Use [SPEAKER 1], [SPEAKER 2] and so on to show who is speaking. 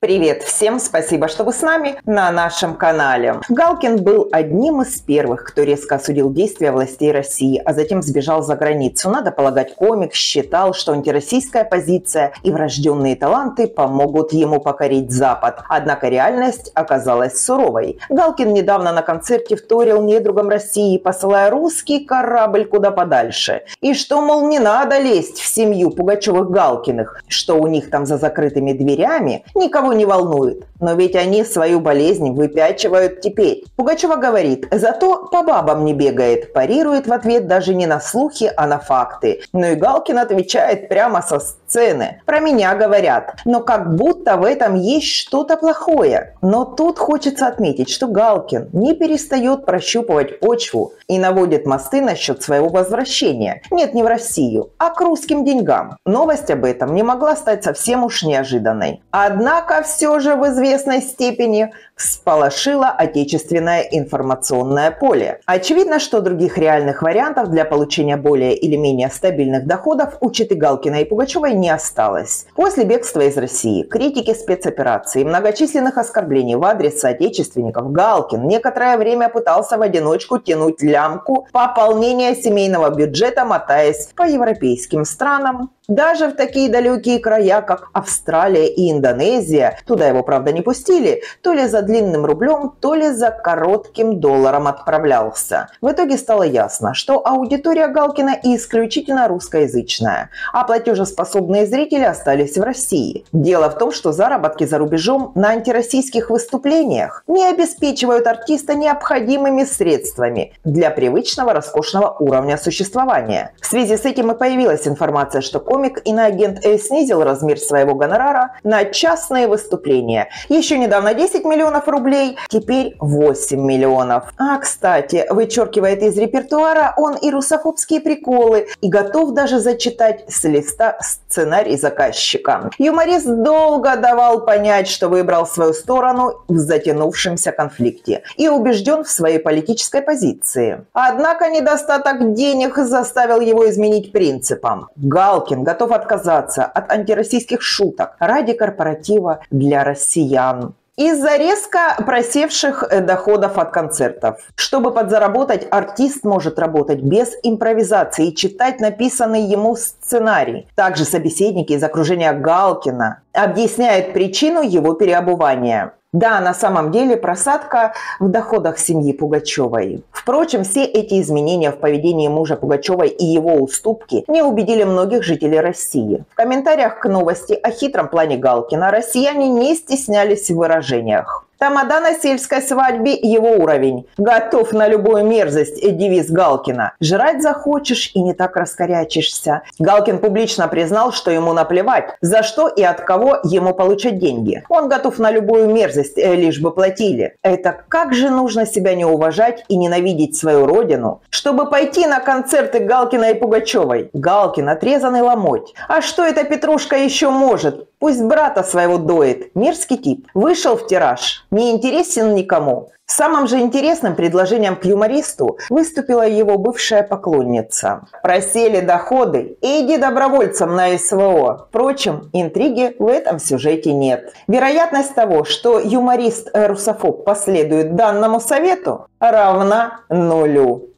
[SPEAKER 1] Привет всем, спасибо, что вы с нами на нашем канале. Галкин был одним из первых, кто резко осудил действия властей России, а затем сбежал за границу. Надо полагать, комик считал, что антироссийская позиция и врожденные таланты помогут ему покорить Запад. Однако реальность оказалась суровой. Галкин недавно на концерте вторил недругам России, посылая русский корабль куда подальше. И что, мол, не надо лезть в семью Пугачевых-Галкиных, что у них там за закрытыми дверями, никого не волнует. Но ведь они свою болезнь выпячивают теперь. Пугачева говорит: зато по бабам не бегает, парирует в ответ даже не на слухи, а на факты. Ну и Галкин отвечает прямо со сцены: про меня говорят, но как будто в этом есть что-то плохое. Но тут хочется отметить, что Галкин не перестает прощупывать почву и наводит мосты насчет своего возвращения. Нет, не в Россию, а к русским деньгам. Новость об этом не могла стать совсем уж неожиданной. Однако все же в известной степени всполошило отечественное информационное поле. Очевидно, что других реальных вариантов для получения более или менее стабильных доходов у четы Галкина и Пугачевой не осталось. После бегства из России, критики спецоперации, многочисленных оскорблений в адрес соотечественников, Галкин некоторое время пытался в одиночку тянуть лямку пополнения семейного бюджета, мотаясь по европейским странам. Даже в такие далекие края, как Австралия и Индонезия, туда его, правда, не пустили, то ли за длинным рублем, то ли за коротким долларом отправлялся. В итоге стало ясно, что аудитория Галкина исключительно русскоязычная, а платежеспособные зрители остались в России. Дело в том, что заработки за рубежом на антироссийских выступлениях не обеспечивают артиста необходимыми средствами для привычного роскошного уровня существования. В связи с этим и появилась информация, что комик-иноагент снизил размер своего гонорара на частные выступления. Еще недавно 10 миллионов рублей, теперь 8 миллионов. А, кстати, вычеркивает из репертуара он и русофобские приколы, и готов даже зачитать с листа сценарий заказчика. Юморист долго давал понять, что выбрал свою сторону в затянувшемся конфликте и убежден в своей политической позиции. Однако недостаток денег заставил его изменить принципам. Галкин готов отказаться от антироссийских шуток ради корпоратива для россиян. Из-за резко просевших доходов от концертов. Чтобы подзаработать, артист может работать без импровизации и читать написанный ему сценарий. Также собеседники из окружения Галкина объясняют причину его переобувания. Да, на самом деле просадка в доходах семьи Пугачевой. Впрочем, все эти изменения в поведении мужа Пугачевой и его уступки не убедили многих жителей России. В комментариях к новости о хитром плане Галкина россияне не стеснялись в выражениях. Тамада на сельской свадьбе – его уровень. Готов на любую мерзость – девиз Галкина. Жрать захочешь и не так раскорячишься. Галкин публично признал, что ему наплевать, за что и от кого ему получать деньги. Он готов на любую мерзость, лишь бы платили. Это как же нужно себя не уважать и ненавидеть свою родину, чтобы пойти на концерты Галкина и Пугачевой. Галкин – отрезанный ломоть. А что эта Петрушка еще может? Пусть брата своего доит. Мерзкий тип. Вышел в тираж. Не интересен никому. Самым же интересным предложением к юмористу выступила его бывшая поклонница. Просели доходы, иди добровольцем на СВО. Впрочем, интриги в этом сюжете нет. Вероятность того, что юморист-русофоб последует данному совету, равна нулю.